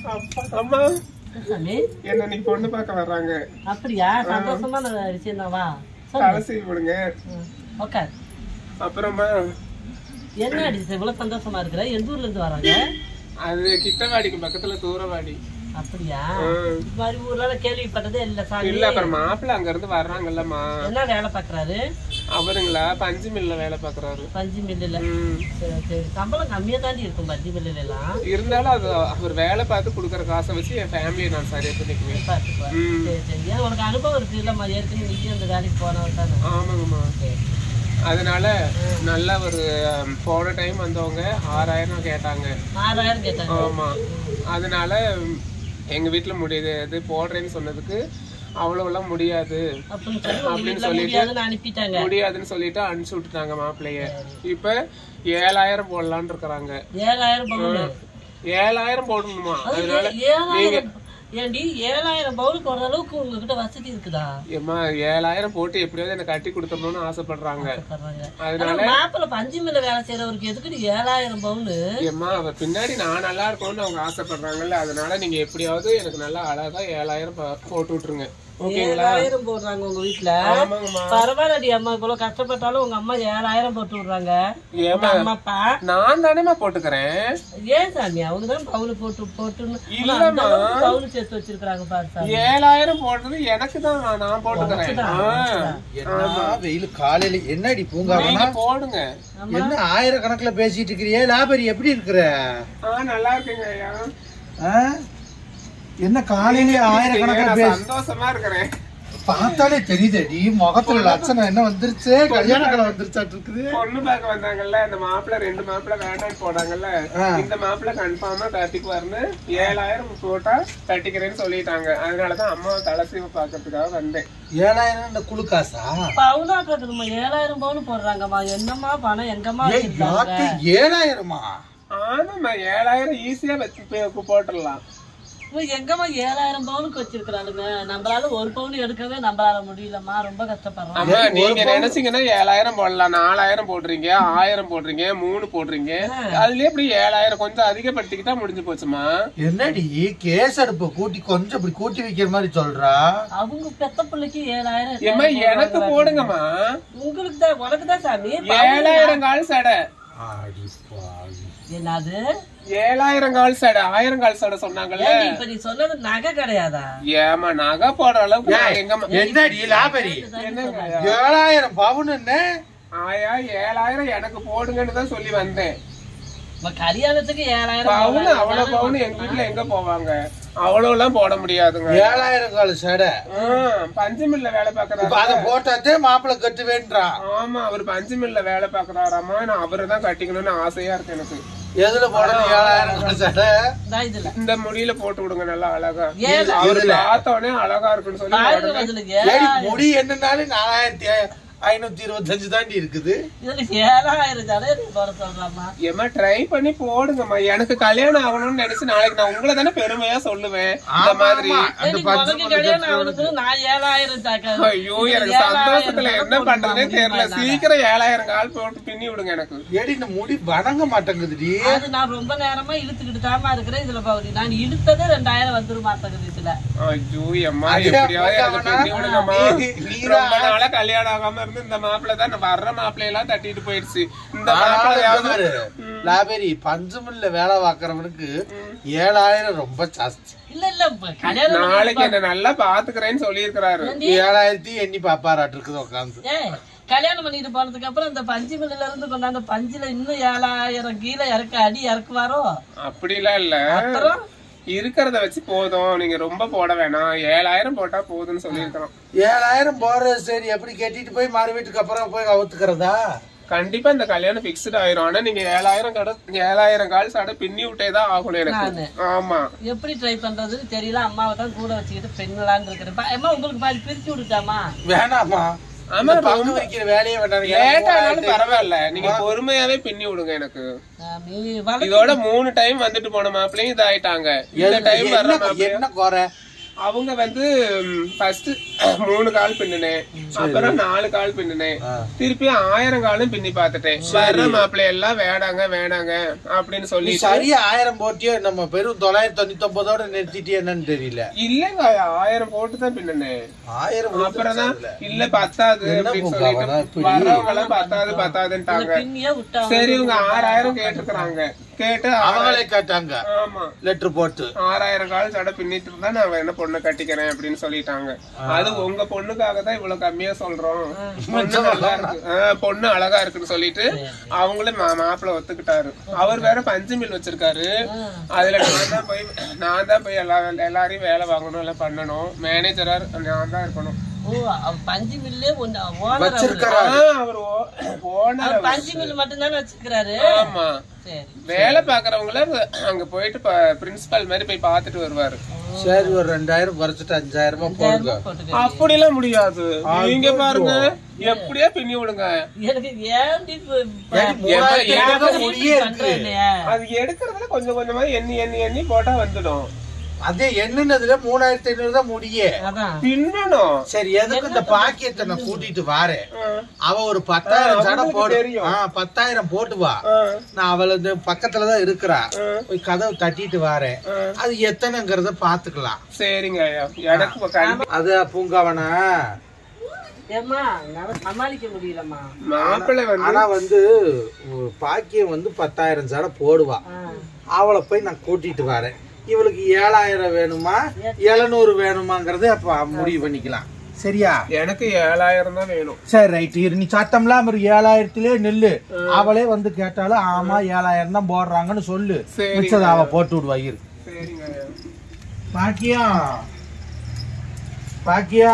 அம்மா என்ன நீ பொண்ணு பார்க்க வர்றாங்க. அப்படியா? சந்தோஷமா விஷயம் தான். வா தலை செய்ய விடுங்க. ஓகே. அப்புறமா என்ன அடிச்சு இவ்வளவு சந்தோஷமா இருக்கிற? எந்த ஊர்ல இருந்து வராங்க? அது கிட்டவாடிக்கு பக்கத்துல தூரவாடி. அப்படியா? இந்த மாதிரி ஊர்ல கேள்விப்பட்டதே இல்ல சாமி. இல்ல அப்புறம் மாப்பிள்ள அங்க இருந்து வர்றாங்கல்லம்மா. என்ன வேலை பாக்குறாரு அவருங்களா? பஞ்சு மில்ல வேலை பாக்குறாரு. பஞ்சு மில்லுல? சரி சரி. சம்பளம் கம்மியா தாண்டி இருக்கும் பஞ்சு மில்லுல எல்லாம். இருந்தாலும் அது அவர் வேலை பார்த்து குடுக்கற காசை வச்சு என் ஃபேமிலியை நான் சரியா பண்ணிக்குவேன். சரி சரி. ஏன் உனக்கு அனுபவம் இருக்கு இல்லம்மா? ஏற்கனவே நீங்க அந்த வேலைக்கு போனவர் தானே? ஆமாங்கம்மா. அதனால நல்லா ஒரு போன டைம் வந்தவங்க 6000 கேட்டாங்க. 6000 கேட்டாங்க? ஆமா. அதனால எங்க வீட்டுல முடியாது போடுறேன்னு சொன்னதுக்கு அவ்வளவுலாம் முடியாது அப்படின்னு சொல்லிட்டு முடியாதுன்னு சொல்லிட்டு அனுப்பிச்சு விட்டுட்டாங்க மாப்பிள்ளைய. இப்ப 7000 போடலான்னு இருக்கிறாங்க. 7000 போடணுமா? அதனால நீங்க ஏண்டி 7000 பவுல் போடுற அளவுக்கு உங்ககிட்ட வசதி இருக்குதா? ஏமா 7000 போட்டு எப்படியாவது எனக்கு கட்டி கொடுத்துடணும்னு ஆசைப்படுறாங்க. அதனால மாப்பிள்ள பஞ்சு மில்ல வேலை செய்யறவருக்கு எதுக்கு 7000 பவுல்? ஏமா அவர் பின்னாடி நான் நல்லா இருக்கணும்னு அவங்க ஆசைப்படுறாங்கல்ல. அதனால நீங்க எப்படியாவது எனக்கு நல்லா அழகா 7000 போட்டு விட்டுருங்க. 7000 போடுறாங்க உங்க வீட்டுல? பரவாயில்லடி அம்மா, இவ்வளவு கஷ்டப்பட்டாலும் உங்க அம்மா 7000 போட்டு விடுறாங்க. அம்மா அப்பா நான் தானேமா போட்டுக்கிறேன். ஏன் சாமி? அவங்கதான் பவுல் போட்டு பவுல் சேர்த்து வச்சிருக்காங்க பாரு சாமி. 7000 போடுறது எனக்கு தான், நான் போட்டுக்கிறேன். வெயில் காலையில என்னடி பூங்கா போடுங்க. என்ன 1000 கணக்குல பேசிட்டு இருக்கிறியே? லாபரி எப்படி இருக்கிற? நல்லா இருக்குங்க ஐயா. என்ன காலையிலேயே 1000 கணக்குல சந்தோஷமா இருக்கிறேன். பார்த்தாலே தெரியுதடி முகத்துல லட்சணம் என்ன வந்துருச்சு. கல்யாணம் வந்துருச்சாட்டு இருக்குது. பொண்ணு பார்க்க வந்தாங்கல்ல, இந்த மாப்பிள்ள 2 மாப்பிள்ள வேண்டான்னு போடாங்கல்ல, இந்த மாப்பிள்ள கன்ஃபார்மா கட்டிக்குவாருன்னு 7000 போட்டா கட்டிக்கிறேன்னு சொல்லிட்டாங்க. அதனாலதான் அம்மா தலைசீவை பாக்கிறதுக்காக வந்தேன். 7000 இந்த குழு காசா? பவுனா கட்டுமா? 7000 பவுன் போடுறாங்கம்மா. என்னம்மா பணம் எங்கம்மா? 7000மா? ஆமாம்மா 7000 ஈஸியா வச்சு போட்டுடலாம். எங்கம்மா 7000 பவுனுக்கு வச்சிருக்காளுங்க? நம்மளால ஒரு பவுன் எடுக்கவே நம்மளால முடியலம்மா. ரொம்ப கஷ்டப்படுறோம். நீங்க நினைச்சீங்கன்னா 7000 போடலாம். 4000 போடுறீங்க, 1000 போடுறீங்க, 3 போடுறீங்க. அதுலயே இப்படி 7000 கொஞ்சம் அதிகப்படுத்திக்கிட்டா முடிஞ்சு போச்சுமா. என்னடி கேஸ் அடுப்பு கூட்டி கொஞ்சம் இப்படி கூட்டி வைக்கிற மாதிரி சொல்றா? அவங்க பெத்த பிள்ளைக்கு 7000. எனக்கு போடுங்கம்மா. உங்களுக்கு தான், உனக்கு தான் சாமி. 7000 கால் சடை. என்னது 7000 கால் சடை? 1000 கால் சடை சொன்னாங்கல்ல. இப்ப நீ சொன்னது நகை கிடையாதா? ஏமா நகை போடுற அளவுக்கு என்னடி லாபரி? 7000 பவுன் ஆயா 7000 எனக்கு போடுங்கன்னு தான் சொல்லி வந்தேன். கல்யாணத்துக்கு 7000 பவுன்? அவ்வளவு பவுன் எங்க வீட்டுல எங்க போவாங்க? அவ்வளவு எல்லாம் போட முடியாதுங்க. 7000 கால் சடை பஞ்சு மில்ல வேலை பாக்குறாரு. அத போட்டாதே மாப்பிள்ளை கட்டு வேண்டாம். ஆமா அவர் பஞ்சு மில்ல வேலை பாக்குறாராமா. நான் அவரைதான் கட்டிக்கணும்னு ஆசையா இருக்கு எனக்கு. எதுல போடணும் 7000 கால் சடை? இந்த முடியில போட்டு விடுங்க நல்லா அழகா. அவரு பார்த்தோடனே அழகா இருக்குன்னு சொல்லி முடி என்னன்னாலும் 4525 தாண்டி இருக்குது. ஏமா ட்ரை பண்ணி போடுங்கம்மா. எனக்கு கல்யாணம் ஆகணும்னு நினைச்சு நாளைக்கு நான் உங்களை தானே பெருமையா சொல்லுவேன். இந்த மாதிரி ஐயோ எனக்கு சந்தோஷத்துல என்ன பண்றதுனே தெரியல. சீக்கிரம் 7000 கால் போட்டு பின்னி விடுங்க எனக்கு. ஏடி இந்த முடி வணங்க மாட்டேங்குதுடி. அது நான் ரொம்ப நேரமா இழுத்துக்கிட்டு தாமா இருக்கிறேன். இதுல பவுடி நான் இழுத்ததே 2000 வந்துரு மாட்டேங்குது இதுல. ஐயோ அம்மா எப்படியாவது பின்னி விடுங்கம்மா. ரொம்ப நாளா கல்யாணம் ஆகாம இந்த மாப்பிள்ள தான் வர்ற மாப்பிள்ளையெல்லாம் தட்டிட்டு போயிடுச்சு. இந்த லாபேரி பஞ்சுமில்ல வேலை பாக்குறவனுக்கு 7000 ரொம்ப ஜாஸ்தி. இல்ல இல்ல நாளைக்கு என்ன நல்லா பாத்துக்கிறேன்னு சொல்லி இருக்கிறாரு. 7000 எண்ணி பாப்பாராட்டு இருக்குது உட்காந்து. கல்யாணம் பண்ணிட்டு போனதுக்கு அப்புறம் இந்த பஞ்சு மில்லுல இருந்து கொண்டாந்த பஞ்சுல இன்னும் 7000 கீழே இறக்குவாரோ? அப்படிலாம் இல்ல, இருக்கிறத வச்சு போதும். நீங்க ரொம்ப போட வேணாம், 7000 போட்டா போதும்னு சொல்லிருக்கோம். 7000 போறது சரி. எப்படி கட்டிட்டு போய் மறு வீட்டுக்கு அப்புறம் போய் அவுத்துக்கிறதா? கண்டிப்பா இந்த கல்யாணம் பிக்ஸ்ட் ஆயிரும். ஆனா நீங்க 7000 கால் சடை பின்னி விட்டேதான் ஆகணும் எனக்கு. ஆமா எப்படி ட்ரை பண்றதுன்னு தெரியல. அம்மாவை தான் கூட வச்சுக்கிட்டு பெண்களான்னு இருக்கிறேன். அம்மா உங்களுக்கு பாதி பிரிச்சு விட்டுட்டாமா? வேணாமா. ஆமா பங்கு வைக்கிற வேலையே பரவாயில்ல, நீங்க பொறுமையாவே பின்னி விடுங்க எனக்கு. இதோட 3 டைம் வந்துட்டு போன மாப்பிள்ளையும் இதாயிட்டாங்க. இந்த டைம் வர என்ன குறை? அவங்க வந்து ஃபர்ஸ்ட் 3 கால் பின்னினேன், அப்புறம் 4 கால் பின்னினேன், திருப்பி 1000 காலும் பின்னி பார்த்துட்டேன். வர்ற மாப்பிள்ளை எல்லாம் வேணாங்க வேணாங்க அப்படின்னு சொல்லி சரியா 1000 போட்டியோ நம்ம பெரும் 999ஓட நிறுத்திட்டு என்னன்னு தெரியல. இல்லங்க 1000 போட்டு தான் பின்னினேன். 1000 அப்புறம் தான் இல்ல பத்தாது அப்படின்னு சொல்லிட்டு வர்றவங்க எல்லாம் பத்தாதுன்ட்டாங்க. சரி இவங்க 6000 கேட்டிருக்கிறாங்க. கேட்டு அவங்களே கேட்டாங்க. ஆமா லெட்டர் போட்டு 6000 கால் சடை பின்னிட்டு இருந்தா நான் என்ன பொண்ணு கட்டிக்கிறேன் அப்படின்னு சொல்லிட்டாங்க. அது உங்க பொண்ணுக்காக தான் இவ்வளவு கம்மியா சொல்றோம், பொண்ணு நல்லா இருக்கு, பொண்ணு அழகா இருக்குன்னு சொல்லிட்டு அவங்களும் மாப்பிள்ள ஒத்துக்கிட்டாரு. அவர் வேற பஞ்சு மில் வச்சிருக்காரு. அதுல நான் தான் போய் எல்லாரையும் வேலை வாங்கணும், எல்லாம் பண்ணணும். மேனேஜரா நான் தான் இருக்கணும். பஞ்சு மில்லே அவர் பஞ்சு மில் மட்டும் தானே வச்சிருக்காரு. ஆமா வேலை பாக்குறவங்கள அங்க போயிட்டு பிரின்சிபல் மாதிரி போய் பாத்துட்டு வருவாரு. சரி ஒரு 2000 குறைச்சிட்டு 5000 போடுங்க. அப்படி எல்லாம் முடியாது. நீங்க பாருங்க எப்படியா பின்னி விடுங்க. அது எடுக்கிறதுல கொஞ்சம் கொஞ்சமா எண்ணி போட்டா வந்துடும். அதே எண்ணுனதுல 3500 தான் முடியே பின்னணும். சரி எதுக்கு இந்த பாக்கியத்தை நான் கூட்டிட்டு வாரேன். அவ ஒரு 10000 சடை போடு. 10000 போட்டு வா. நான் அவள பக்கத்துலதான் இருக்கிறா. போய் கதவு தட்டிட்டு வாரேன். அது எத்தனைங்கிறத பாத்துக்கலாம். சரிங்க. அது பூங்காவனா சமாளிக்க முடியலமா மாப்பிள்ளை ஆனா வந்து பாக்கியம் வந்து 10000 சடை போடுவா. அவளை போய் நான் கூட்டிட்டு வரேன். இவளுக்கு 7000 வேணுமா 700 வேணுமாங்கறத அப்ப முடிவு பண்ணிக்கலாம். சரியா? எனக்கு 7000 தான் வேணும். சரி ரைட். நீ சத்தம்லாம் 7000த்திலே நெல்லு. அவளே வந்து கேட்டாலும் ஆமா 7000 தான் போடுறாங்கன்னு சொல்லு. மிச்சத அவ போட்டு விடுவா. இரு. சரிங்க. பாக்கியா பாக்கியா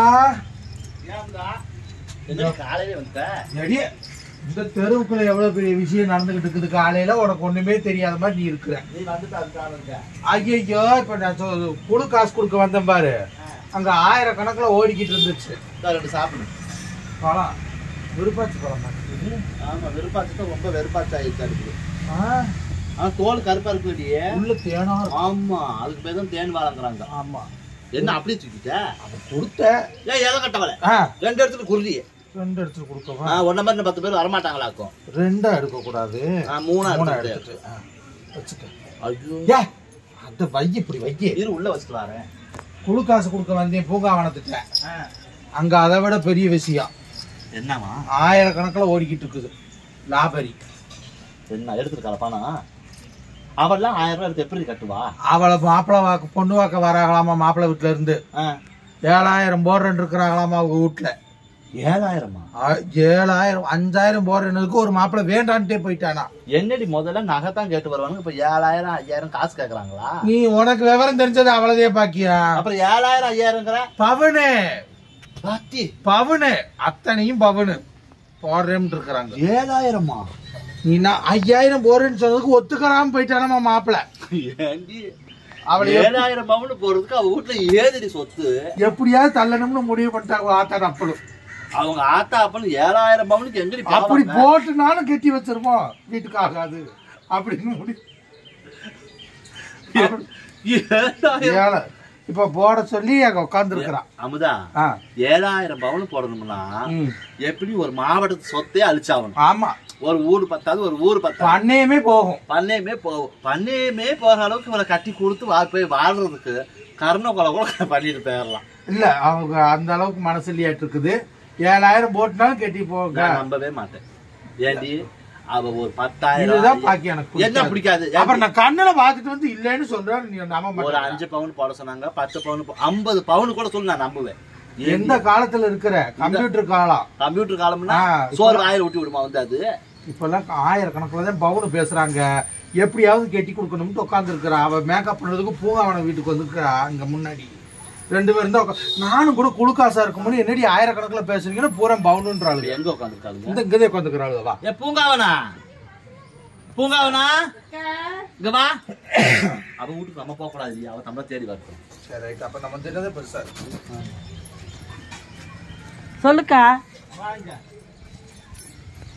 காலையில வந்த இந்த தெருவுக்குள்ள எவ்வளவு பெரிய விஷயம் நடந்துகிட்டு இருக்குது. காலையில உனக்கு ஒண்ணுமே தெரியாத மாதிரி நீ இருக்கிற. ஐயோ இப்ப நான் குழு காசு கொடுக்க வந்தேன் பாரு. அங்க 1000 கணக்குல ஓடிக்கிட்டு இருந்துச்சு. சாப்பிடு பழம் விருப்பாச்சு பழம். ஆமா விருப்பாச்சு தான் ரொம்ப வெறுப்பாச்சு ஆயிடுச்சு. தோல் கருப்பா இருக்கு இல்லையே உள்ள தேனா. ஆமா அதுக்கு பேர் தான் தேன் வாழங்குறாங்க. ஆமா என்ன அப்படியே தூக்கிட்ட கொடுத்த ஏதோ கட்டவலை 2 இடத்துல குருதியே 2 இடத்துல கொடுக்கவா? ஒன்ன மாதிரி 10 பேர் வரமாட்டாங்களாக்கும். 2 எடுக்க கூடாது 3 எடுத்துட்டு வச்சுக்க. ஐயோ அத வை இப்படி வை. இரு உள்ள வச்சுட்டு வரேன். குழு காசு கொடுக்க வந்தேன் பூங்காவனத்துட்ட. அங்க அதை விட பெரிய விஷயம். என்னமா 1000 கணக்குல ஓடிக்கிட்டு இருக்குது லாபரி. என்ன எடுத்துருக்காள பணம்? அவெல்லாம் 1000 ரூபாய் எடுத்து எப்படி கட்டுவா? அவளை மாப்பிள்ளை வாக்கு பொண்ணு வாக்க வராங்களாமா மாப்பிள்ளை வீட்டுல இருந்து. 7000 போடுறேன் இருக்கிறாங்களாமா அவங்க வீட்டுல. 7000மா? 7000 5000 போடுறதுக்கு ஒரு மாப்பிள்ளை வேண்டான்ட்டே போயிட்டானா. என்னடி முதல்ல நகைத்தான் கேட்டு வருவாங்க. இப்ப 7000 5000 காசு கேக்குறாங்களா? நீ உனக்கு விவரம் தெரிஞ்சது அவ்வளவுதே பாக்கியா. அப்புறம் 7000 5000ங்கிற பவனு பாத்தி பவனு அத்தனையும் பவனு போடுறேன்னு இருக்கிறாங்க. 7000மா? நீ நான் 5000 போடுறேன்னு சொன்னதுக்கு ஒத்துக்கறாம போயிட்டானமா மாப்பிள்ளை. ஏண்டி அவளை 7000 பவுன் போறதுக்கு அவ வீட்டுல ஏதடி சொத்து? எப்படியாவது தள்ளணும்னு முடிவு பண்ணிட்டாங்க ஆத்தா அப்பளும். அவங்க ஆத்தா அப்பளும் 7000 பவுனுக்கு எங்கடி அப்படி போட்டுனாலும் கெட்டி வச்சிருப்போம் வீட்டுக்கு ஆகாது அப்படின்னு முடிவு. இப்ப போட சொல்லி அங்க உட்கார்ந்து இருக்கிறான். அமுதா 7000 பவுன் போடணும்னா எப்படி ஒரு மாவட்டத்து சொத்தே அழிச்சாகணும். ஆமா ஒரு ஊர் பத்தாது ஒரு ஊர் பத்தாது பண்ணையுமே போகும். பண்ணையுமே போற அளவுக்கு இவரை கட்டி கொடுத்து போய் வாழ்றதுக்கு கர்ண கொலை கூட பண்ணிட்டு போயிடலாம். இல்ல அவங்க அந்த அளவுக்கு மனசு இல்லையாட்டு இருக்குது. 7000 போட்டுனாலும் கட்டி போக நம்பவே மாட்டேன். ஏண்டி அவ ஒரு 10000 என்ன பிடிக்காது. அப்புறம் நான் கண்ணுல பாத்துட்டு வந்து இல்லன்னு சொல்றேன். ஒரு 5 பவுன் போட சொன்னாங்க 10 பவுன் 50 பவுன் கூட சொல்லி நான் நம்புவேன். எந்த காலத்துல இருக்கிற கம்ப்யூட்டர் காலம். கம்ப்யூட்டர் காலம்னா சோறு வாயில ஊட்டி விடுமா வந்து அது. இப்ப எல்லாம் 1000 கணக்குலதான் பவுன் பேசுறாங்க. எப்படியாவது கெட்டி கொடுக்கணும்னு உட்கார்ந்து இருக்கிறா. அவ மேக்கப் பண்றதுக்கு பூங்காவன வீட்டுக்கு வந்துருக்கா. இங்க முன்னாடி 2 பேரும் தான். நானும் கூட குழுக்காசா இருக்கும்போது என்னடி 1000 கணக்குல பேசுறீங்கன்னா பூரா பவுனுன்றாள். எங்க உட்காந்துருக்காங்க? இந்த இங்கதே உட்காந்துக்கிறாளுவா. பூங்காவனா பூங்காவனா இங்க வா. அவ வீட்டுக்கு நம்ம போக கூடாது. அவ தம்பளை தேடி வரட்டும். சரி ரைட். அப்ப நம்ம தெரியாத பெருசா சொல்லுக்கா.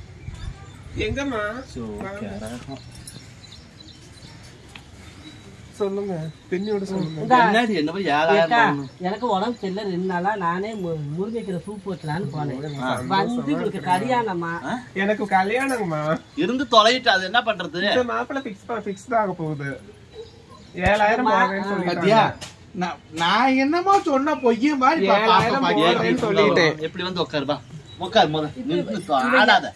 எங்கம்மா சொல்லுங்க பின்னியோட சொல்லுங்க. எனக்கு உடம்பு சரியில்லை 2 நாளா நானே முருங்கைக்கீரை சூப் வச்சலான்னு போனேன். வந்து உங்களுக்கு கல்யாணமா? எனக்கு கல்யாணங்கம்மா இருந்து தொலைட்டு அது என்ன பண்றது? இந்த மாப்பிள்ள ஃபிக்ஸ் ஆக போகுது. 7000 போறேன்னு சொல்லிட்டியா? நான் என்னமா சொன்ன பொய்ய மாதிரி 7000 சொல்லிட்டேன். எப்படி வந்து உட்காருப்பா உட்காரு முத நின்னு ஆடாத.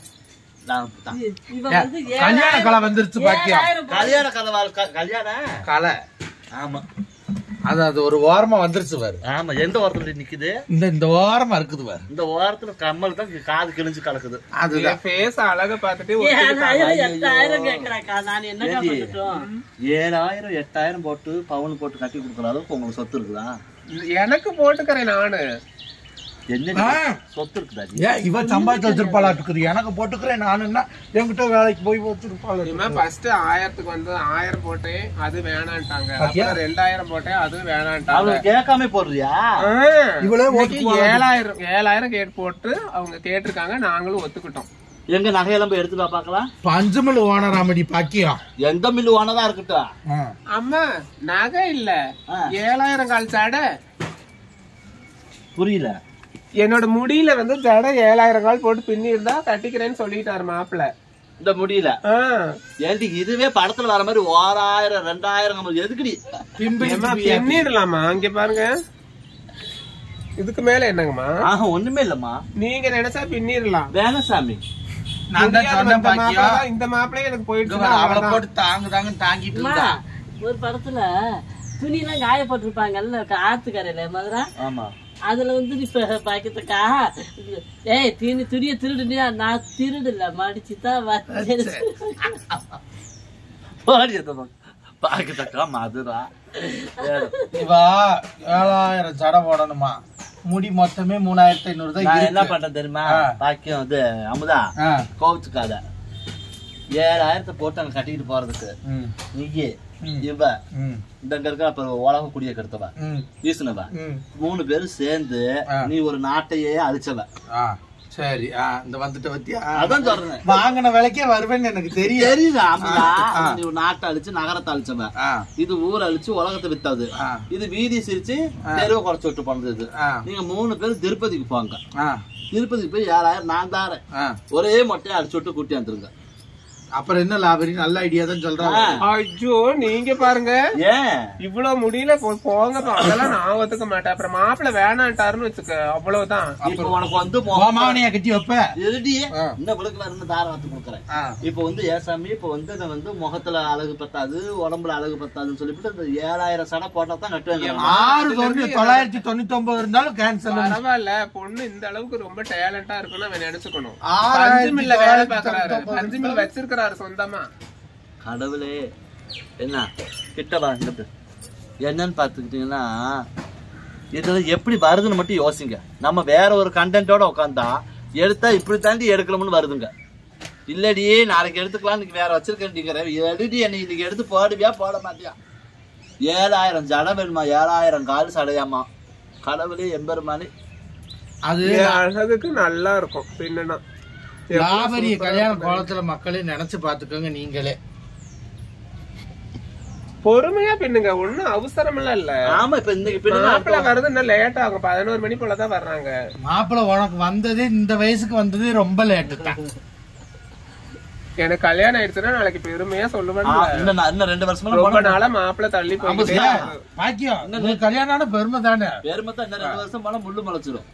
கல்யாண கலை வந்துருச்சு பாக்கியா. கல்யாண கல்யாண கலை ஆமா அது ஒரு ஓரமா வந்துருச்சு பாரு. ஆமா எந்த ஓரத்துல நிக்குது? இந்த ஓரமா இருக்குது பாரு. இந்த ஓரத்துல கம்மல் தான் காது கிழிஞ்சு கலக்குது. அது ஃபேஸ் அழக பார்த்துட்டு 8000 கேக்குறாக்கா. நான் என்ன பண்ணட்டும்? 7000 8000 போட்டு பவுன் போட்டு கட்டி கொடுக்குற அளவுக்கு உங்களுக்கு சொத்து இருக்குதா? எனக்கு போட்டுக்கிறேன் நானு. என்ன சொத்து இருக்குதா? ஏன் இவன் சம்பாதிச்சு வச்சிருப்பாளா இருக்குது? எனக்கு போட்டுக்கிறேன் நானுன்னா என்கிட்ட வேலைக்கு போய் வச்சிருப்பாள். ஃபர்ஸ்ட் 1000க்கு வந்து 1000 போட்டேன், அது வேணான்ட்டாங்க. அப்புறம் 2000 போட்டேன், அது வேணான்ட்டாங்க. அவங்க கேட்காம போடுறியா? இவ்வளவு 7000 கேட் போட்டு அவங்க கேட்டிருக்காங்க, நாங்களும் ஒத்துக்கிட்டோம். எங்க நகையெல்லாம் போய் எடுத்துட்டு பாக்கலாம். பஞ்சமில் ஓனராமடி பாக்கியா. எந்த மில்லு ஓனரா இருக்கட்டும். அம்மா நகை இல்ல 7000 கால் சாடை. புரியல. என்னோட முடியில வந்து ஜடை 7000 கால் போட்டு பின்னி இருந்தா கட்டிக்கிறேன்னு சொல்லிட்டாரு மாப்பிள்ள. இந்த முடியல ஏன்டி இதுவே படத்துல வர மாதிரி 1000 2000 எதுக்குடி பின்னிடலாமா? இங்க பாருங்க இதுக்கு மேல என்னங்கம்மா? ஒண்ணுமே இல்லம்மா. நீங்க நினைச்சா பின்னிடலாம். வேணாம் சாமி. இந்த மாப்பிள்ளைய எனக்கு போயிட்டு அவளை போட்டு தாங்க தாங்கிட்டு இருந்தா. ஒரு படத்துல துணி எல்லாம் காய போட்டிருப்பாங்கல்ல ஆத்துக்கரையில மதுரா. ஆமா அதுல வந்து இப்ப பாக்கத்துக்கா துணிய திருடுனியா? நான் திருடல மடிச்சுதான் பாக்கத்தக்கா மதுரா. இவா 7000 ஜடை போடணுமா? முடி மொத்தமே 3500 தான். என்ன பண்றேன் தெரியுமா? பாக்கியம் வந்து அமுதா கோவிச்சுக்காத. 7000 போட்டு அங்க கட்டிக்கிட்டு போறதுக்கு நீயே இவ இந்த இருக்க அப்புறம் உலக குடிய கெடுத்தவ வீசுனவ 3 பேரும் சேர்ந்து நீ ஒரு நாட்டையே அழிச்சவ. சரி இந்த வந்துட்ட பத்தியா? அதான் சொல்றேன். வாங்கின விலைக்கே வருவேன்னு எனக்கு தெரியுது. நீ ஒரு நாட்டை அழிச்சு நகரத்தை அழிச்சவ. இது ஊர் அழிச்சு உலகத்தை வித்தாது. இது வீதி சிரிச்சு தெருவை குறைச்சு விட்டு போனது. நீங்க 3 பேரும் திருப்பதிக்கு போங்க. திருப்பதிக்கு போய் 7000 நான் தாரேன். ஒரே மொட்டையை அடிச்சு விட்டு கூட்டி வந்துருங்க. அப்புறம் என்ன லாபரி? நல்ல ஐடியா தான் சொல்றாங்க. ஐயோ நீங்க பாருங்க இவ்வளவு முடியல போங்க. அதெல்லாம் நான் ஒத்துக்க மாட்டேன். அப்புறம் மாப்பிள்ள வேணான்ட்டாருன்னு வச்சுக்க, அவ்வளவுதான். இப்ப உனக்கு வந்து மாவனையா கட்டி வைப்ப இன்னும் விழுக்கல இருந்து தாரம் வத்து கொடுக்குறேன். இப்ப வந்து ஏசாமி இப்ப வந்து நான் வந்து முகத்துல அழகு பத்தாது உடம்புல அழகு பத்தாதுன்னு சொல்லிட்டு இந்த 7000 சடை போட்டா தான் கட்டுவாங்க. 999 இருந்தாலும் கேன்சல். பரவாயில்ல, பொண்ணு இந்த அளவுக்கு ரொம்ப டேலண்டா இருக்குன்னு அவன் நினைச்சுக்கணும். பஞ்சுமில்ல வேலை பாக்குறாரு, பஞ்சுமில் வச்சிருக்கிற சொந்தமா. கடவுளே என்ன கிட்டவா என்னன்னு பாத்துக்கிட்டீங்கன்னா இதுல எப்படி வருதுன்னு மட்டும் யோசிங்க. நம்ம வேற ஒரு கண்டென்ட்டோட உட்காந்தா எடுத்தா இப்படி தாண்டி எடுக்கணும்னு வருதுங்க. இல்லடி நாளைக்கு எடுத்துக்கலாம், இன்னைக்கு வேற வச்சிருக்கேன். எடுடி என்னை இன்னைக்கு எடுத்து போடுவியா போட மாட்டியா? 7000 ஜடை வேணுமா? 7000 கால் சடையாமா? கடவுளே எம்பெருமானே. அது அழகுக்கு நல்லா இருக்கும். பின்னா லாபரி கல்யாண கோலத்துல மக்களே நினைச்சு பாத்துக்கோங்க. நீங்களே பொறுமையா பின்னுங்க, ஒண்ணும் அவசரம் எல்லாம் இல்ல. ஆமா இப்ப இன்னைக்கு மாப்பிள்ள வருது இன்னும் லேட் ஆகும். 11 மணி போலதான் வர்றாங்க. மாப்பிள்ள உனக்கு வந்ததே இந்த வயசுக்கு வந்ததே ரொம்ப லேட்டு தான். எனக்கு கல்யாணம் ஆயிடுச்சுன்னா நாளைக்கு பெருமையா சொல்லுவேன். இன்னும் 2 வருஷமா ரொம்ப நாளா மாப்பிள்ள தள்ளி போயிட்டு பாக்கியம் கல்யாணம் பெருமை தானே. பெருமை தான். இன்னும் 2 வருஷம் போனா முள்ளு முளைச்சிடும்.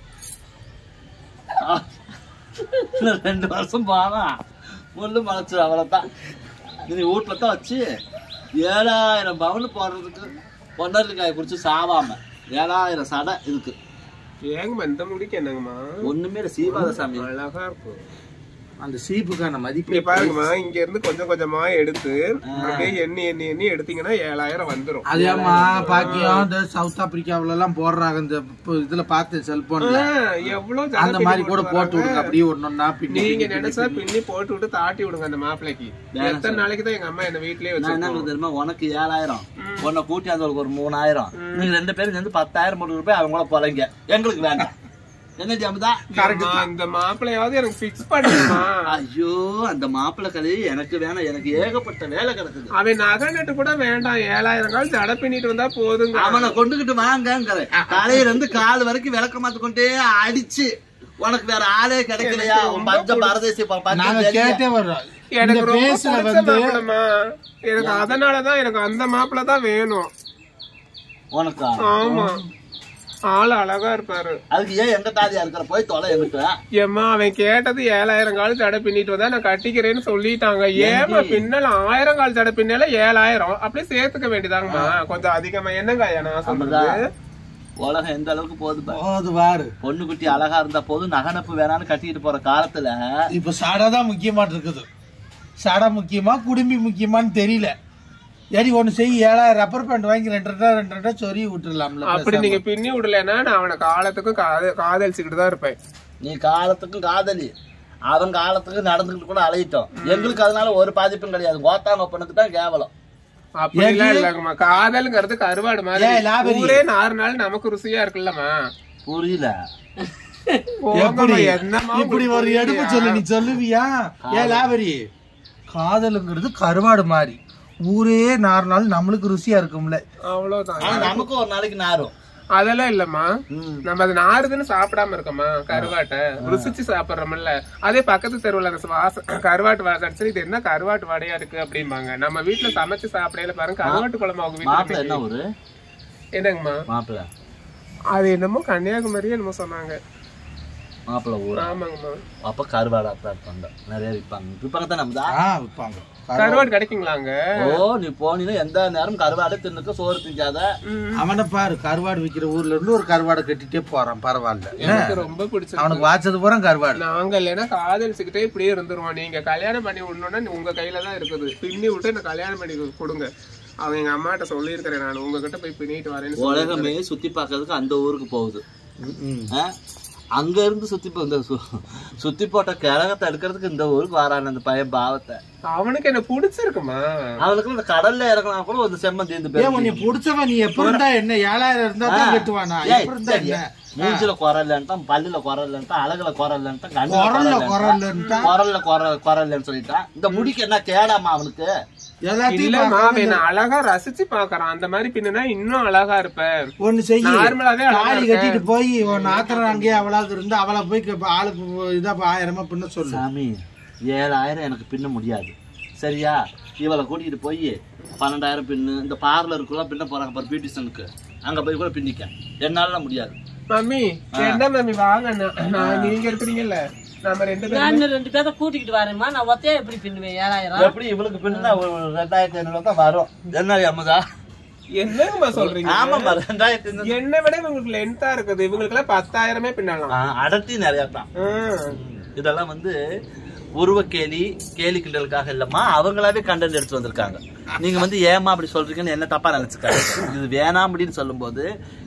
2 வருஷம் போனா முள்ளு முளைச்சிடும். அவ்வளவுதான். நீ வீட்டுல தான் வச்சு 7000 பவுன் போடுறதுக்கு பொன்னரிக்காய் குடிச்சு சாவாம 7000 சடை இருக்கு. ஏங்கம்மா இந்த முடிக்கு என்னங்கம்மா? ஒண்ணுமே இல்ல, சீவாத சாமி. அழகா இருக்கும். அந்த சீப்புக்கான மதிப்பு பாருங்கம்மா. இங்க இருந்து கொஞ்சம் கொஞ்சமா எடுத்து அப்படியே எண்ணி எடுத்தீங்கன்னா 7000 வந்துரும். அதேமா பாக்கியம் இந்த சவுத் ஆப்பிரிக்காவில எல்லாம் போடுறாங்க. இந்த இதுல பார்த்து செல்போன்ல எவ்வளவு அந்த மாதிரி கூட போட்டு விடுங்க. அப்படியே ஒன்னொன்னா பின்னி நீங்க நினைச்சா பின்னி போட்டு விட்டு தாட்டி விடுங்க அந்த மாப்பிள்ளைக்கு. எத்தனை நாளைக்கு தான் எங்க அம்மா என்ன வீட்லயே வச்சு தெரியுமா? உனக்கு 7000, உன்னை கூட்டி அந்த ஒரு 3000, நீங்க 2 பேரும் சேர்ந்து 10,000 போட்டு அவங்க கூட போறீங்க. எங்களுக்கு வேண்டாம். என்ன அமுதா? இந்த மாப்பிள்ளையாவது எனக்கு பிக்ஸ் பண்ணுமா? ஐயோ அந்த மாப்பிள்ளை கதை எனக்கு வேணாம், எனக்கு ஏகப்பட்ட வேலை கிடக்குது. அவன் நகை நட்டு கூட வேண்டாம், 7000 கால் ஜட பின்னிட்டு வந்தா போதுங்க. அவனை கொண்டுகிட்டு வாங்கங்கிற தலையில இருந்து கால் வரைக்கும் விளக்க மாத்து கொண்டே அடிச்சு உனக்கு வேற ஆளே கிடைக்கலையா? பஞ்ச பரதேசி கேட்டே வர்றோம். எனக்கு ரொம்ப பிடிச்ச மாப்பிள்ளமா, எனக்கு அதனாலதான் எனக்கு அந்த மாப்பிள்ளை தான் வேணும் உனக்கா? ஆமா, ஆளு அழகா இருப்பாரு. அதுக்கு ஏன் எங்க தாதியா இருக்கிற போய் தொலை எங்கிட்ட. ஏமா அவன் கேட்டது 7000 கால் ஜடை பின்னிட்டு வந்தா நான் கட்டிக்கிறேன்னு சொல்லிட்டாங்க. ஏமா பின்னல 1000 கால் ஜடை பின்னல 7000 அப்படியே சேர்த்துக்க வேண்டியதாங்கம்மா, கொஞ்சம் அதிகமா. என்னங்க நான் சொல்றது? உலகம் எந்த அளவுக்கு போகுது பாரு. பொண்ணு குட்டி அழகா இருந்தா போதும், நகனப்பு வேணான்னு கட்டிட்டு போற காலத்துல இப்ப சாடாதான் முக்கியமா இருக்குது. சாடா முக்கியமா குடும்பி முக்கியமான்னு தெரியல. ஏடி ஒண்ணு செய்ய 7000 ரப்பர் பேண்ட் வாங்கி 2 சொறி விட்டுடலாம்ல. அப்படி நீங்க பின்னி விடலன்னா நான் அவனை காலத்துக்கும் காதலிச்சுக்கிட்டு தான் இருப்பேன். நீ காலத்துக்கும் காதலி, அவன் காலத்துக்கு நடந்துகிட்டு கூட அலையிட்டோம். எங்களுக்கு அதனால ஒரு பாதிப்பும் கிடையாது. கோத்தாங்க பொண்ணுக்கு தான் கேவலம். அப்படிலாம் இல்லங்கம்மா, காதல்ங்கிறது கருவாடு மாதிரி, ஊரே 4 நாள் நமக்கு ருசியா இருக்குல்லம்மா. புரியல இப்படி ஒரு எடுப்பு சொல்லு, நீ சொல்லுவியா? ஏன் லாபரி, காதலுங்கிறது கருவாடு மாதிரி, ஊரே 4 நாள் நம்மளுக்கு ருசியா இருக்கும்ல. அவ்வளவுதான், நமக்கு ஒரு நாளைக்கு நாரும். அதெல்லாம் இல்லம்மா, நம்ம அது நாறுதுன்னு சாப்பிடாம இருக்கோமா, கருவாட்டை ருசிச்சு சாப்பிடுறோம்ல. அதே பக்கத்து தெருவுல கருவாட்டு வாடை அடிச்சு இது என்ன கருவாட்டு வாடையா இருக்கு அப்படிம்பாங்க. நம்ம வீட்டுல சமைச்சு சாப்பிடையில பாருங்க கருவாட்டு குழம்பு அவங்க வீட்டுல. என்ன ஊரு? என்னங்கம்மா மாப்பிள்ள? அது என்னமோ கன்னியாகுமரி என்னமோ சொன்னாங்க. மாப்பிள்ள ஊர்? ஆமாங்கம்மா. அப்ப கருவாடு இருப்பாங்க, நிறைய விற்பாங்க தான். நம்ம விற்பாங்க. கருவாடு கிடைக்குங்களாங்க? ஓ நீ போனீங்கன்னா எந்த நேரம் கருவாடு தின்னுக்க, சோறு திங்காத. அவனை பாரு, கருவாடு விக்கிற ஊர்ல இருந்து ஒரு கருவாடை கட்டிட்டே போறான். பரவாயில்ல, எனக்கு ரொம்ப பிடிச்சது. அவனுக்கு வாச்சது பூரா கருவாடு. நாங்க இல்லைன்னா காதலிச்சுக்கிட்டே இப்படியே இருந்துருவோம். நீங்க கல்யாணம் பண்ணி விடணும்னா உங்க கையில தான் இருக்குது. பின்னி விட்டு எனக்கு கல்யாணம் பண்ணி கொடுங்க. அவன் எங்க அம்மாட்ட சொல்லியிருக்கிறேன், நான் உங்ககிட்ட போய் பின்னிட்டு வரேன்னு. உலகமே சுத்தி பாக்குறதுக்கு அந்த ஊருக்கு போகுது. அங்க இருந்து சுத்தி போட்ட கிழகத்தை எடுக்கிறதுக்கு இந்த ஊருக்கு வரான் அந்த பையன் பாவத்தை. அவனுக்கு என்ன பிடிச்சிருக்குமா? அவனுக்கு இந்த கடல்ல இறங்கினா கூட ஒரு செம்மந்தி இந்த பேர். நீ பிடிச்சவன், நீ எப்ப இருந்தா என்ன 7000 இருந்தா தான் கட்டுவானா? மூஞ்சில குரல்லன்ட்டான், பல்லுல குரல்லன்ட்டான், அழகுல குரல்லன்ட்டான், குரல்ல குரல்லன்னு சொல்லிட்டான். இந்த முடிக்கு என்ன கேடாமா அவனுக்கு? அழகா ரசிச்சு பாக்குறான். அந்த மாதிரி பின்னா இன்னும் அழகா இருப்ப. ஒண்ணு செய்ய, தாலி கட்டிட்டு போய் ஒன்னு ஆத்திரம் அங்கேயே அவளாவது இருந்து அவளை போய் ஆளுக்கு இதா 1000 பின்ன சொல்லு. சாமி 7000 எனக்கு பின்ன முடியாது, சரியா? இவளை கூட்டிட்டு போய் 12000 பின்னு. இந்த பார்லருக்குள்ள பின்ன போறாங்க பாரு, பியூட்டிஷனுக்கு, அங்க போய் கூட பின்னிக்க. என்னால முடியாது. மம்மி என்ன மம்மி வாங்க, நீங்க இருக்கிறீங்கல்ல, நம்ம 2 பேரை கூட்டிக்கிட்டு வரேம்மா. நான் ஒத்தையா எப்படி பின்னுவேன் 7000? எப்படி இவளுக்கு பின்னா 2500 தான் வரும். என்ன அம்மதா என்னங்கம்மா சொல்றீங்க? ஆமாம்மா 2500. என்ன விட இவங்களுக்கு லென்த்தா இருக்குது. இவங்களுக்கு எல்லாம் 10000 பின்னலாம். அடர்த்தி நிறைய தான். இதெல்லாம் வந்து உருவ கேலி கிண்டலுக்காக இல்லம்மா, அவங்களாவே கண்டென்ட் எடுத்து வந்திருக்காங்க. நீங்க வந்து ஏமா அப்படி சொல்றீங்கன்னு என்ன தப்பா நினைச்சுக்காங்க. இது வேணாம் அப்படின்னு சொல்லும் போது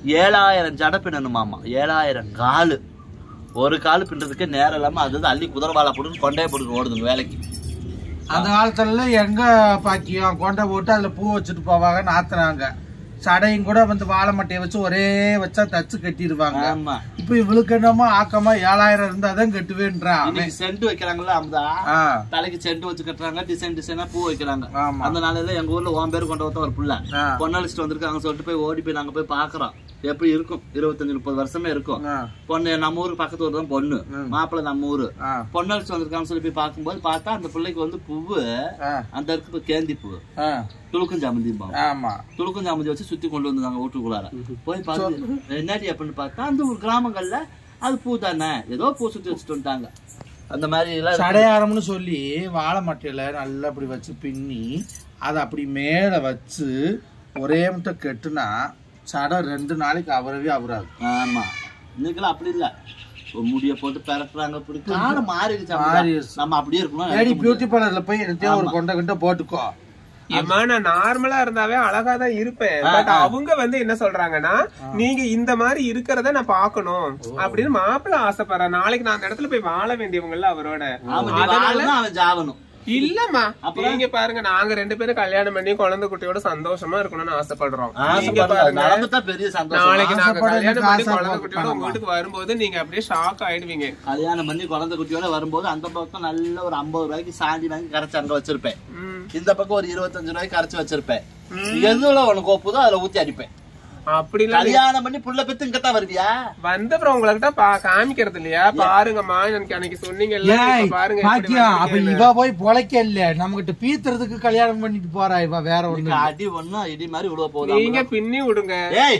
7000 ஜடை பின்னணுமாமா, 7000 காலு. ஒரு காலு பின்றதுக்கே நேரம் இல்லாம அது அள்ளி குதிரவாளை போட்டு கொண்டே போட்டு ஓடுதுங்க வேலைக்கு. அந்த காலத்துல எங்க பாக்கியம் கொண்டை போட்டு அதுல பூ வச்சுட்டு போவாங்க, நாத்துறாங்க. சடையும் கூட வந்து வாழை மட்டையை வச்சு ஒரே வச்சா தச்சு கட்டிடுவாங்க. இப்ப இவளுக்கு என்னமோ ஆக்கமா 7000 இருந்தாதான் கட்டுவேன்றான். செண்டு வைக்கிறாங்கல்ல அம்தா, தலைக்கு செண்டு வச்சு கட்டுறாங்க, டிசைனா பூ வைக்கிறாங்க. அந்த நாளையில எங்க ஊர்ல 1 பேர் கொண்ட ஒரு புள்ள பொண்ணளிச்சுட்டு வந்திருக்காங்க சொல்லிட்டு போய் ஓடி போய் நாங்க போய் பாக்குறோம். எப்படி இருக்கும், 25-30 வருஷமே இருக்கும். பொண்ணு நம்ம ஊருக்கு பக்கத்து ஊர் தான் பொண்ணு, மாப்பிள்ளை நம்ம ஊரு. பொண்ணளிச்சு வந்திருக்காங்க சொல்லி போய் பார்க்கும்போது பார்த்தா அந்த பிள்ளைக்கு வந்து பூவு அந்த இருக்கு கேந்தி பூ, துளுக்கும் ஜாமந்தி. துளுக்கும் ஜாமந்தி வச்சு சுத்தி கொண்டு வந்தாங்க வீட்டுக்குள்ளார. போய் பார்த்து என்னடி அப்படின்னு பார்த்தா அந்த ஒரு கிராமங்கள்ல அது பூ தானே, ஏதோ பூ சுத்தி வச்சுட்டு வந்துட்டாங்க. அந்த மாதிரி எல்லாம் சடையாரம்னு சொல்லி வாழை மட்டையில நல்லா அப்படி வச்சு பின்னி அதை அப்படி மேல வச்சு ஒரே முட்டை கெட்டுனா சடை 2 நாளைக்கு அவரவே அவராது. ஆமா, இன்னைக்கெல்லாம் அப்படி இல்ல, முடிய போட்டு பரப்புறாங்க. காலம் மாறிடுச்சு, நம்ம அப்படியே இருக்கணும். பியூட்டி பார்லர்ல போய் எடுத்தே ஒரு கொண்ட போட்டுக்கோ. ஏமா நான் நார்மலா இருந்தாவே அழகா தான் இருப்பேன். பட் அவங்க வந்து என்ன சொல்றாங்கன்னா, நீங்க இந்த மாதிரி இருக்கிறத நான் பாக்கணும் அப்படின்னு மாப்பிள்ள ஆசைப்படுறேன். நாளைக்கு நான் அந்த இடத்துல போய் வாழ வேண்டியவங்கல்ல அவரோட. அதனால அவன் ஜாவணும். இல்லம்மா நீங்க பாருங்க, நாங்க 2 பேரும் கல்யாணம் பண்ணி குழந்தை குட்டியோட சந்தோஷமா இருக்கணும்னு ஆசைப்படுறோம். நீங்க பாருங்க, பெரிய சந்தோஷம். நாளைக்கு நாங்க கல்யாணம் பண்ணி குழந்தை குட்டியோட உங்க வீட்டுக்கு வரும்போது நீங்க அப்படியே ஷாக் ஆயிடுவீங்க. கல்யாணம் பண்ணி குழந்தை குட்டியோட வரும்போது அந்த பக்கம் நல்ல ஒரு 50 ரூபாய்க்கு சாண்டி வாங்கி கரைச்சு அங்க வச்சிருப்பேன். இந்த பக்கம் ஒரு 25 ரூபாய்க்கு கரைச்சு வச்சிருப்பேன். எதுல உனக்கு ஒப்புதோ அதுல ஊத்தி அடிப்பேன். அப்படி கல்யாணம் பண்ணி புள்ள பெத்து இங்கதான் வருவியா? வந்து அப்புறம் உங்ககிட்ட காமிக்கிறது இல்லையா? பாருங்கம்மா, எனக்கு அன்னைக்கு சொன்னீங்க பாருங்க. அப்ப இவ போய் பொழைக்க இல்ல, நம்ம கிட்ட பீத்துறதுக்கு கல்யாணம் பண்ணிட்டு போறா இவ. வேற ஒண்ணு அடி ஒண்ணும் இடி மாதிரி விடுவ போதும். நீங்க பின்னி விடுங்க.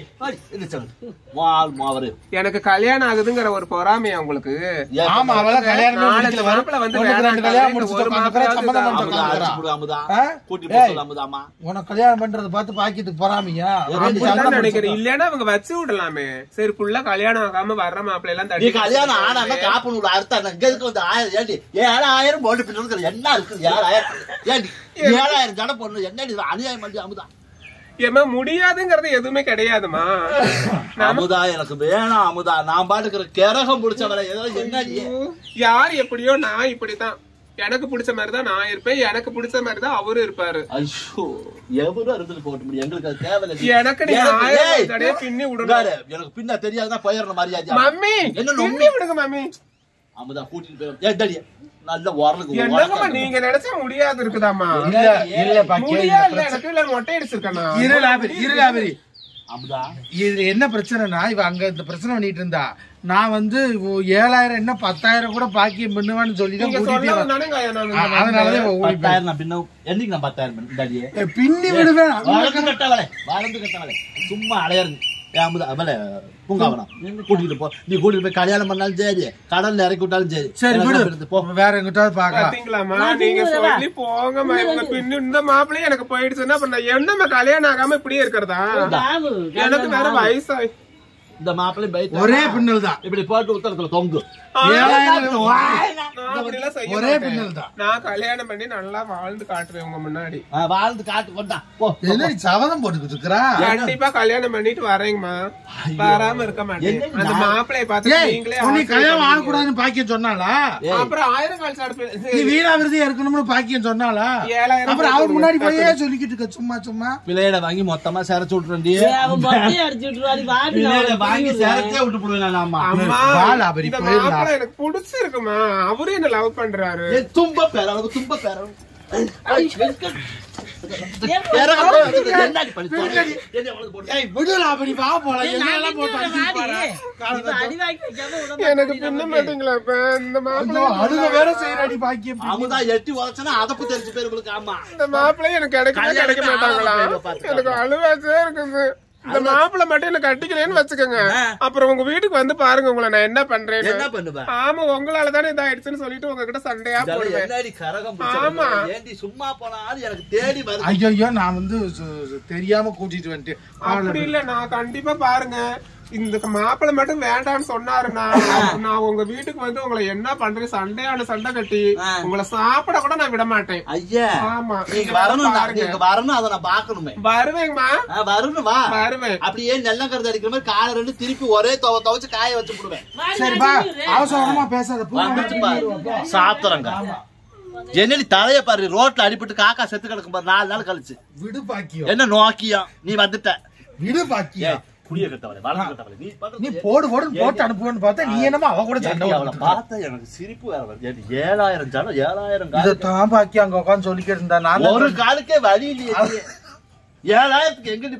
எனக்கு கல்யாணம் ஆகுதுங்கிற ஒரு பொறாமையா உங்களுக்கு? ஆமா, அவள கல்யாணம் வந்து உனக்கு கல்யாணம் பண்றத பார்த்து பாக்கியத்துக்கு பொறாமையா? இல்லன்னா அவங்க வச்சு விடலாமே. சரி, புள்ள கல்யாணம் ஆகாம வர்ற மாப்பிள்ள எல்லாம் தட்டி கல்யாணம் ஆனா காப்பு நூல் அர்த்தம் 7,000 போட்டு பின்ன என்ன இருக்கு? 7,000 ஜன பொண்ணு என்னடி அநியாயம் பண்ணி அமுதா? ஏமா முடியாதுங்கிறது எதுவுமே கிடையாதுமா. அமுதா எனக்கு வேணாம் அமுதா. நான் பாட்டுக்கிற கிரகம் பிடிச்சவரை ஏதோ என்னடி, யார் எப்படியோ நான் இப்படித்தான். எனக்கு பிடிச்ச மாதிரிதான் நான் இருப்பேன், எனக்கு பிடிச்ச மாதிரிதான் அவரு இருப்பாரு. ஐயோ, எவரும் இருந்துட்டு போக முடியும், எங்களுக்கு அது தேவையில்லை. எனக்கு நீங்க பின்னி விடுங்க. எனக்கு பின்ன தெரியாதுதான் போயிடணும் மரியாதை. மம்மி என்ன நம்பி விடுங்க மம்மி. அமுதா கூட்டிட்டு போய் நல்ல ஓரலுக்கு என்னங்கம்மா நீங்க நினைச்சா முடியாது இருக்குதாமா? இல்ல முடியாது, எனக்கு இல்ல மொட்டை அடிச்சிருக்கேன். இருளாபரி இது என்ன பிரச்சனைனா, இவ அங்க இந்த பிரச்சனை பண்ணிட்டு இருந்தா. நான் வந்து 7,000 என்ன 10,000 கூட பாக்கியம் பண்ணுவான்னு சொல்லிதான் பின்னி விடுவேன். சும்மா அலையாரு பூங்காவனா கூட்டிட்டு போ. நீ கூட்டிட்டு போய் கல்யாணம் பண்ணாலும் சரி, கடல்ல இறக்கி விட்டாலும் சரி. சரி, வேற எங்கிட்டாவது பாக்கலாமா? நீங்க சொல்லி போங்கம்மா. இவங்க பின்னு இந்த மாப்பிள்ளையும் எனக்கு போயிடுச்சுன்னா என்னம்மா கல்யாணம் ஆகாம இப்படியே இருக்கிறதா? எனக்கு வேற வயசாயி இந்த மாப்பிள்ளை ஒரே பின்னல் தான் இப்படி போட்டு உத்தரத்துல தொங்கு. ஒரே பின்னல் தான். நான் கல்யாணம் பண்ணி நல்லா வாழ்ந்து காட்டுவேன் உங்க முன்னாடி. வாழ்ந்து காட்டு கொண்டா சபதம் போட்டுக்கிட்டு இருக்கிறா. கண்டிப்பா கல்யாணம் பண்ணிட்டு வரேங்கம்மா, வராம இருக்க மாட்டேன். அந்த மாப்பிள்ளைய பார்த்து நீங்களே நீ கல்யாணம் ஆகக்கூடாதுன்னு பாக்கியம் சொன்னாலா? அப்புறம் 1000 கால் சாப்பிடு நீ வீணா விருதியா இருக்கணும்னு பாக்கியம் சொன்னாலா? 7,000 அப்புறம் அவர் முன்னாடி போயே சொல்லிக்கிட்டு இருக்க சும்மா சும்மா. பிள்ளையிட வாங்கி மொத்தமா சேரச்சு விட்டுருண்டி. வாங்கி சேரச்சே விட்டு போடுவேன். எனக்கு பிடிச்சிருக்குமா, அவரு என்ன லவ் பண்றாரு. தும்ப பேர தும்ப பேர எனக்கு பின்ன மாட்டீங்களா? இந்த மாப்பிள்ளை வேற செய்யறாடி பாக்கியம். அமுதா எட்டி உதச்சுன்னா அதப்பு தெரிஞ்சு பேர் உங்களுக்கு. ஆமா, இந்த மாப்பிள்ளை எனக்கு கிடைக்க மாட்டாங்களா? எனக்கு அழுவாச்சே இருக்குது. இந்த மாப்பிள்ள மட்டும் என்ன கட்டிக்கலன்னு வச்சுக்கோங்க, அப்புறம் உங்க வீட்டுக்கு வந்து பாருங்க உங்களை நான் என்ன பண்றேன்னு. ஆமா, உங்களால தானே இதாயிடுச்சுன்னு சொல்லிட்டு உங்ககிட்ட சண்டையா போடுவேன். ஆமா, சும்மா போனாலும் எனக்கு தேடி வருது. ஐயோ, நான் வந்து தெரியாம கூட்டிட்டு வந்துட்டேன். அப்படி இல்ல, நான் கண்டிப்பா பாருங்க இந்த மாப்பிள்ளை மட்டும் வேண்டாம்னு சொன்னாருன்னா நான் உங்க வீட்டுக்கு வந்து உங்களை என்ன பண்றேன் சண்டையான சண்டை கட்டி உங்களை சாப்பிட கூட நான் விட மாட்டேன். ஐயா, ஆமா, நீங்க வரணும், அதை நான் பாக்கணுமே. வருவேங்கம்மா, வரணும், வா வருவேன். அப்படியே நல்ல கருத்து அடிக்கிற மாதிரி காலை 2 திருப்பி ஒரே துவைச்சு காய வச்சு போடுவேன். சரிப்பா, அவசரமா பேசாத. சாப்பிடுறங்க என்னடி தலைய பாரு, ரோட்ல அடிபட்டு காக்கா செத்து கிடக்கும் பாரு 4 நாள் கழிச்சு. விடு பாக்கியம். என்ன நோக்கியம், நீ வந்துட்ட. விடு பாக்கியம். நீ போடு போட்டு அனுப்புவேன்னு பார்த்தா நீ என்னமா அவ கூட சண்டை பார்த்தா எனக்கு சிரிப்பு வேற வருது. 7,000 ஜனம் 7,000 இதான் பாக்கி அங்க உட்காந்து சொல்லிக்கிட்டு இருந்தா. நான் ஒரு காலுக்கே வழி இல்லையே. 7,000க்கு எங்கடி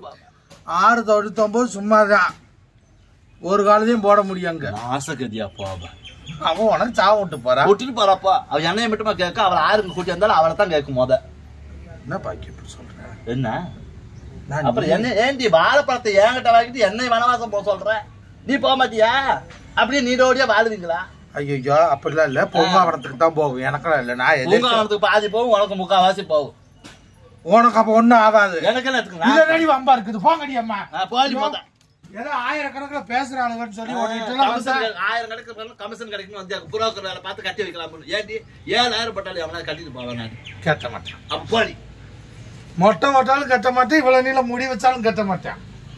699 சும்மாதான், ஒரு காலத்தையும் போட முடியும். அங்க ஆசகதியா போவ அவன் உனக்கு சாவ விட்டு போறா, விட்டுட்டு போறாப்பா. அவ என்னைய மட்டுமா கேட்க, அவளை ஆறுங்க கூட்டி வந்தாலும் அவளை தான் கேட்கும். என்ன பாக்கி சொல்றேன் என்ன? அப்புறம் என்ன ஏண்டி வாழைப்பழத்தை என்கிட்ட வாங்கிட்டு என்னை வனவாசம் போக சொல்ற? நீ போக மாட்டியா? அப்படியே நீடோடியா வாழுவீங்களா? ஐயோ, அப்படிலாம் இல்ல, பூங்காவனத்துக்கு தான் போகும். எனக்கெல்லாம் இல்ல, நான் பூங்காவனத்துக்கு பாதி போகும், உனக்கு முக்காவாசி போகும். உனக்கு அப்ப ஒண்ணும் ஆகாது. எனக்கு என்ன வம்பா இருக்குது. போங்கடி அம்மா, போடி போத. ஏதோ 1000 பேசுறானுங்கன்னு சொல்லி 1000 கமிஷன் கிடைக்கும் வந்து புரோக்கர் வேலை பார்த்து கட்டி வைக்கலாம். ஏண்டி 7,000 பட்டாலும் அவனா கட்டிட்டு போவேன். நான் கட்ட மாட்டேன். அப்ப போடி. மொட்டை மொட்டாலும் கட்ட மாட்டேன், இவ்வளவு நீளம் முடி வச்சாலும் கட்ட மாட்டேன்.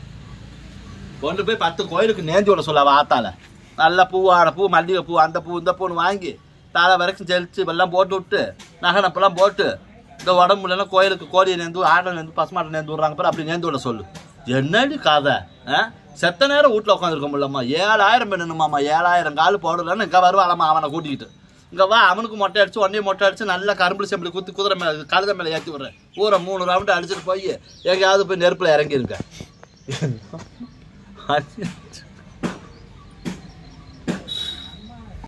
கொண்டு போய் 10 கோயிலுக்கு நேர்த்தி விட சொல்ல ஆத்தால. நல்ல பூவான பூ, மல்லிகை பூ, அந்த பூ இந்த பூன்னு வாங்கி தலை வரைக்கும் தெளிச்சு வெள்ளம் போட்டு விட்டு நகை நப்பெல்லாம் போட்டு இந்த உடம்பு இல்லைன்னா கோயிலுக்கு கோழியை நேர்ந்து ஆடை நேர்ந்து பசுமாட்டை நேர்ந்து விட்றாங்க பாரு, அப்படி நேர்ந்து விட சொல்லு. என்னடி கதை? செத்த நேரம் வீட்டில் உட்காந்துருக்க முடியலம்மா. 7000 வேணுமாம்மா. 7000 கால் போடலன்னு இங்கே வருவாளம்மா அவனை கூட்டிக்கிட்டு. இங்கே வா, அவனுக்கு மொட்டை அடிச்சு ஒன்றையும் மொட்டை அடிச்சு நல்லா கரும்புல செம்பளி குத்தி குதிரை மேலே கழுத மேலே ஏற்றி விட்றேன். ஊரை 3 ரவுண்டு அடிச்சுட்டு போய் எங்கேயாவது போய் நெருப்பில் இறங்கிருங்க.